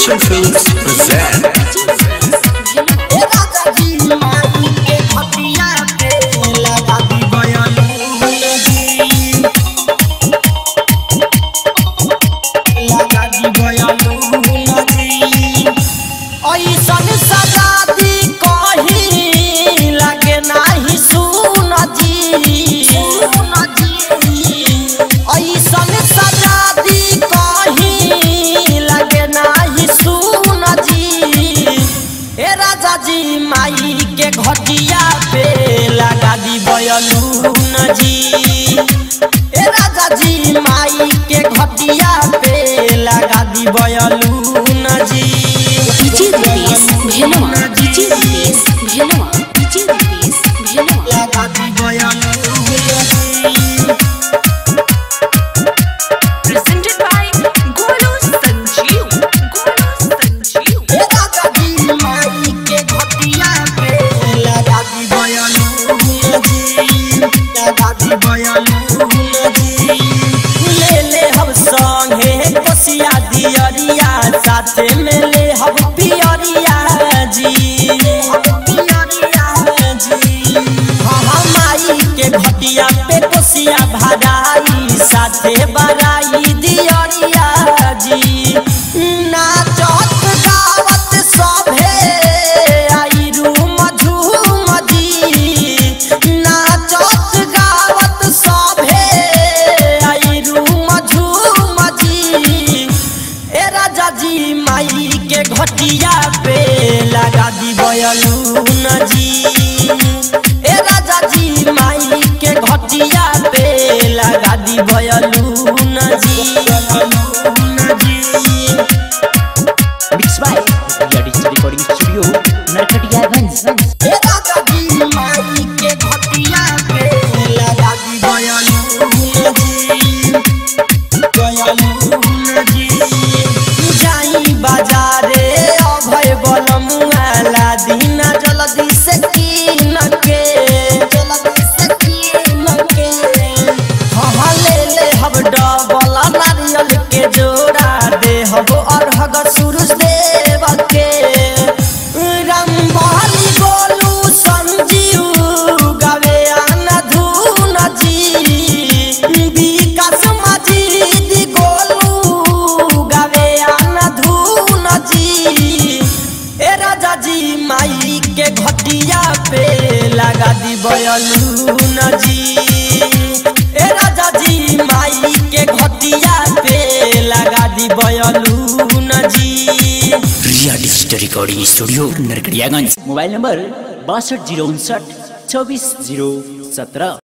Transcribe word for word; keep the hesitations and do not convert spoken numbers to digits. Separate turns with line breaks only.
Roshan Films present
माई के घटिया पे लगा दी बयलून जी। ए राजा जी माई के घटिया पे लगा दी बयलून जी।
DJ Rupesh Bhelwa DJ Rupesh Bhelwa DJ Rupesh Bhelwa
लगा दी बयलून जी।
presented by Golu Sanjeev Golu Sanjeev
ए राजा जी माई के घटिया पे लगा दी बयलून जी। लगा दी बयलून जी। ले ले हम संगे कोसिया दियरिया साथे में ले हम पियरिया जी। पियरिया जी हाँ माई के घटिया पे कोसिया भराई साथे बराई दियरिया जी। नाचत गावत सभे आई रूम झूम जी। नाचत गावत सभे आई रूम झूम जी। ए राजा जी माई के घटिया पे लगा दी बयलून जी। ए राजा जी माई के घटिया पे लगा दी बयलून जी।
Mixed by Digital Recording Studio, Narkatiyaganj.
ए राजा जी माई के घटिया पे लगा दी बयलून जी। बयलून जी जाई बाजारे अभय बलमुआ ला दीना जल्दी से कीन के। जल्दी से कीन के हाँ ले ले हम डबल नारियल के जोड़ा दे हम अर्घ सूरज देव के। राम बहली गोलू संजीव गावे आना धून जी। विकास मजीद गोलू गावे आना धून जी। ए राजा जी माई के घटिया पे लगा दी बयलून जी। ए राजा जी माई के घटिया पे लगा दी बयलून जी।
Ria Digital Recording Studio, Narkatiyaganj. Mobile number बासठ जीरो उनसठ चौबीस जीरो सत्रह।